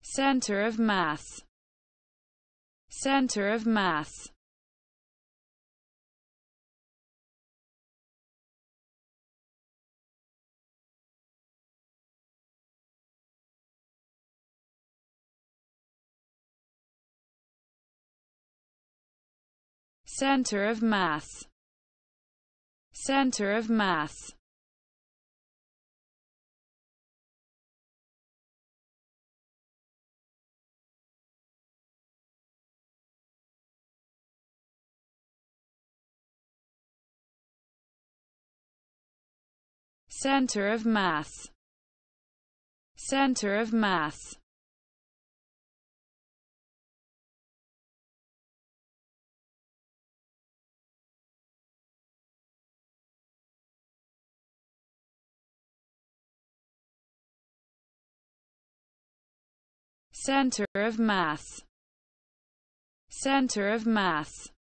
Center of mass. Center of mass. Center of mass. Center of mass. Center of mass. Center of mass. Center of mass. Center of mass.